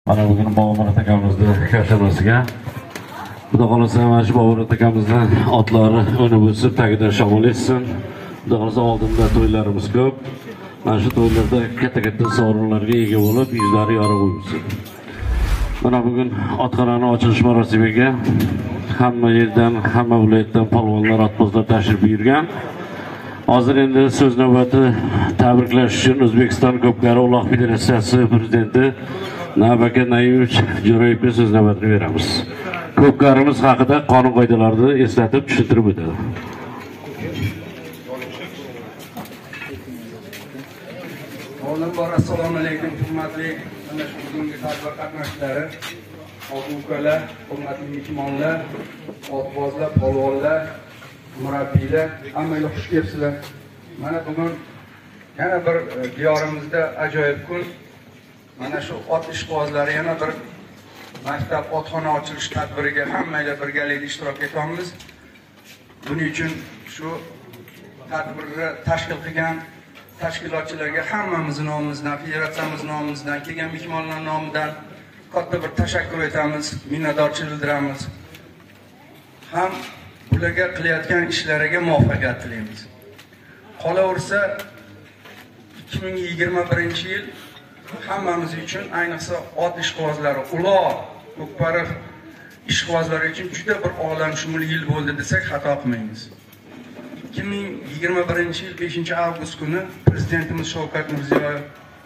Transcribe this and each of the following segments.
Mana bugün Bobur akamızning kashabasiga Xudo xolasa mana shu Bobur akamizning otlari o'ni bo'lsa tagida shamol etsin. Xudo xolasa oldinda to'ylarimiz ko'p. Mana shu to'ylarda katta sovrinlarga ega bo'lib, yuzlari yorug' bo'lsin. Mana bugun otxonani ochilish marosimiga hamma yerdan, hamma viloyatdan polvonlar, otbozlar tashrif buyurgan. Hozir endi so'z navbati tabriklash uchun O'zbekiston Ko'pkari Uloq Federatsiyasi prezidenti Navbaka Naimov Jo'rayevga so'z navbatini beramiz. Ko'pkarimiz haqida qonun qoidalarini eslatib tushuntirib o'tadi. Avvalambor assalomu alaykum, hurmatli mana shu bugungi tadbir qatnashchilari, ota-ukalar, hurmatli mehmonlar, otbozlar, polvonlar, murabbiylar, hammaga xush kelibsizlar. Mana bugun yana bir diyorimizda ajoyib kun. Mana shu ot ishqibozlari yana bir maktab otxona ochilish tadbiriga hammanglar birgalikda ishtirok etamiz. Buning uchun shu tadbirni tashkil qilgan tashkilotchilarga hammamizning nomimizdan, federatsiyamiz nomimizdan, kelgan mehmonlar nomidan katta bir tashakkur etamiz, minnatdorchilik bildiramiz. Ham ularga qilayotgan ishlariga muvaffaqiyat tilaymiz. Qolaversa 2021-yil hammamiz uchun, ayniqsa ot ishqibozlari, Uloq, Ko'kpari ishqibozlari uchun juda bir olamshumul yil bo'ldi desak xato qilmaymiz. 2021-yil 5-avgust kuni prezidentimiz Shavkat Mirziyoyev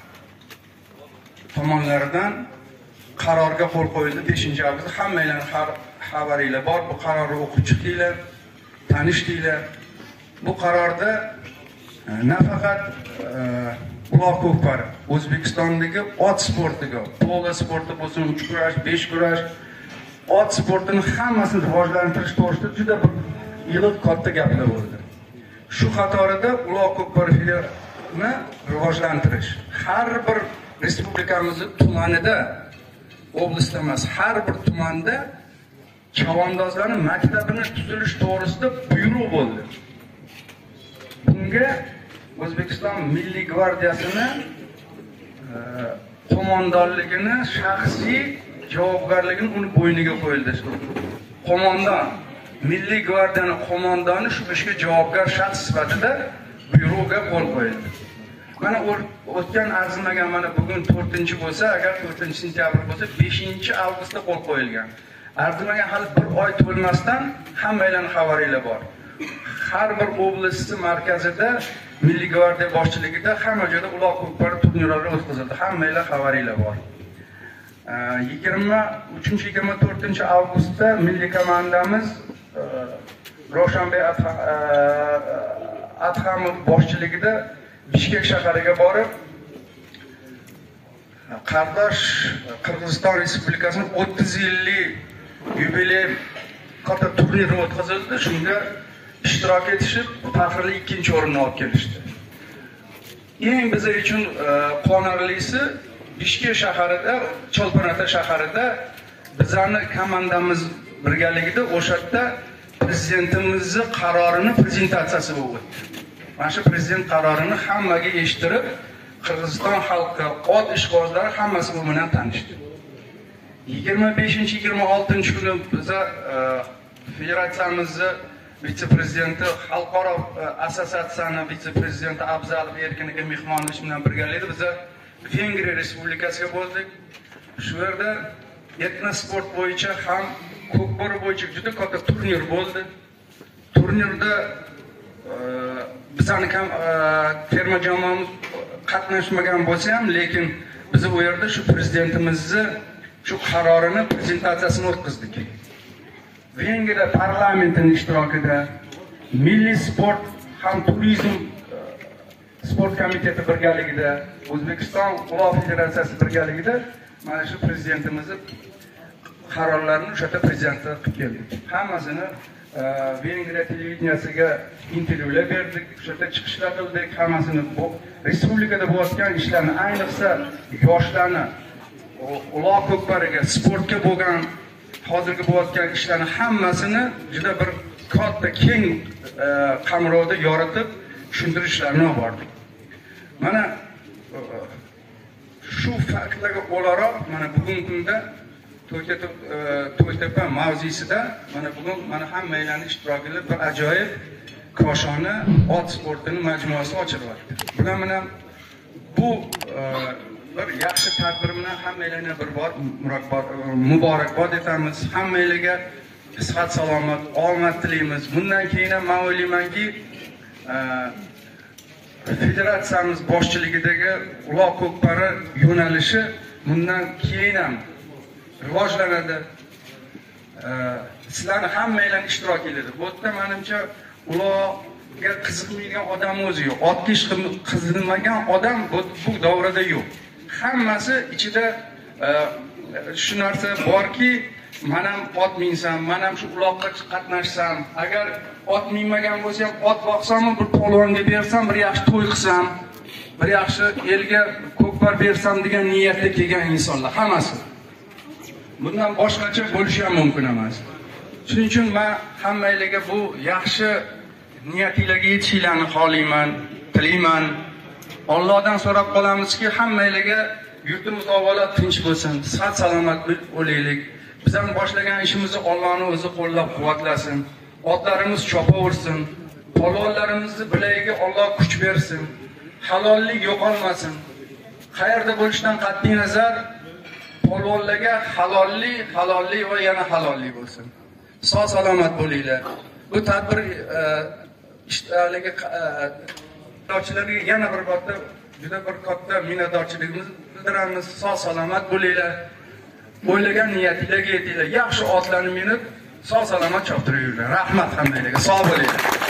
tomonidan qarorga qo'l qo'yildi. 5-avgust hammanglar xabaringlar bor. Bu qarorni o'qib chiqdinglar, tanishdinglar. Bu qarorda nafaqat Uloq Ko'kpari, O'zbekistondagi ot sportiga, polo sporti bo'lsin, 3 kurash, 5 kurash, ot sportini hammasini rivojlantirish to'g'risida juda bir iliq katta gaplar bo'ldi. Shu qatorida Uloq Ko'kpari filialini rivojlantirish, har bir respublikamizning tumanida, oblastda emas, har bir tumanda chavandozlarning maktabini tuzilish to'g'risida buyruq bo'ldi. Bunga O'zbekiston Milliy gvardiyasini qo'mondonligini, shaxsiy javobgarligini uni bo'yniga qo'yildi. Qo'mondon, Milliy gvardiyaning qo'mondoni shu ishga javobgar shaxs sifatida buyruqqa qo'l qo'yildi. Mana o'tgan arzimagan mana bugun 4-bo'lsa, agar 4-sentyabr bo'lsa, 5-avgustda qo'l qo'yilgan. Arzimagan hali bir oy to'lmasdan hammanglarning xabaringlar bor. Har bir oblast markazida Milliy gvardiya boshchiligida hamma joyda Uloq Ko'kpari turnirlari o'tkazildi. Hammanglar xabaringlar bor. 23-24 milliy komandamiz Roshanbek Adhamov boshchiligida Bishkek shahariga borib, qardosh Qirg'iziston Respublikasining 30 yillik yubiley katta turniri o'tkazildi. Shunga ishtirok etishib, faxrli 2-o'rinni olib kelishdi. Eng bizlar uchun quvonarlisi Bishkek shaharida, Cholpon-Ota shaharida bizning komandamiz birgaligida o'sha yerda prezidentimizning qarorini prezentatsiyasi bo'ldi. Mana shu prezident qarorini hammaga eshittirib, Qirg'iziston xalqi, ot ishqibozlari hammasi bu bilan tanishdi. 25-26 kuni biz federatsiyamizning vitse-prezidenti, xalqaro assotsiatsiyaning vitse-prezidenti Abzalov Erkiniga mehmonlik bilan birgalikda biz Vengriya Respublikasiga bo'ldik. Shu yerda etno sport bo'yicha ham Ko'kpari bo'yicha juda katta turnir bo'ldi. Turnirda bizning ham terma jamoamiz qatnashmagan bo'lsa ham, lekin biz u yerda shu prezidentimizning shu qarorini prezentatsiyasini o'tkazdik. Vengriya parlamentining ishtirokida Milliy sport ham turizm sport komiteti birgaligida, O'zbekiston Uloq Federatsiyasi birgaligida mana shu prezidentimizning qarorlarini o'sha yerda prezentasiya qilib keldik. Hammasini Vengriya televideniyasiga intervyular berdik, o'sha yerda chiqishlar qildik. Hammasini respublikada bo'layotgan ishlarni, ayniqsa yoshlarni Uloq Ko'kpariga, sportga bo'lgan hozirgi bo'layotgan ishlarni hammasini juda bir katta keng qamrovda yoritib tushuntirishlarni olib bordik. Mana shu faktlarga o'laroq mana bugungi kunda To'ytepa mavzusida mana bugun mana hammanglarning ishtirokida bir ajoyib koshona ot sportining majmuasi ochilyapti. Bular bilan bu bir yaxshi tadbir bilan hammanglarga bir bor muborakbod etamiz. Hammanglarga sihat salomat, omad tilaymiz. Bundan keyin ham men o'ylaymanki, federatsiyamiz boshchiligidagi uloq ko'kpari yo'nalishi bundan keyin ham rivojlanadi. Sizlarning hammanglar ishtirok etadi. Bu yerda menimcha uloqga qiziqmaydigan odam o'zi yo'q. Otga qiziqmagan odam bu davrada yo'q. Hammasi ichida shu narsa borki, men ham ot minsam, men ham shu uloqqa qatnashsam, agar ot minmagan bo'lsam, ot boqsam, bir polvonga bersam, bir yaxshi to'y qilsam, bir yaxshi elga ko'kpar bersam degan niyatda kelgan insonlar hammasi. Bundan boshqacha bo'lishi ham mumkin emas. Shuning uchun men hammanglarga bu yaxshi niyatinglarga yetishinglarni xohlayman, tilayman. Allohdan so'rab qolamizki, hammanglarga yurtimiz avvalo tinch bo'lsin, sihat salomat bo'laylik. Biz ham boshlagan ishimizni Allohning o'zi qo'llab-quvvatlasin. Otlarimiz chopaversin. Polvonlarimizni bilagiga Alloh kuch bersin. Halollik yo'qolmasin. Qayerda bo'lishidan qat'iy nazar polvonlarga halollik va yana halollik bo'lsin. Sog' salomat bo'linglar. Bu tadbir ishtirokchilarga yana bir marta juda bir katta minnatdorchiligimizni bildiramiz. Sog' salomat bo'linglar. O'ylagan niyatinglarga yetinglar. Yaxshi otlarni minib, sog' salomat choptirib yuringlar. Rahmat hammanglarga. Sog' bo'linglar.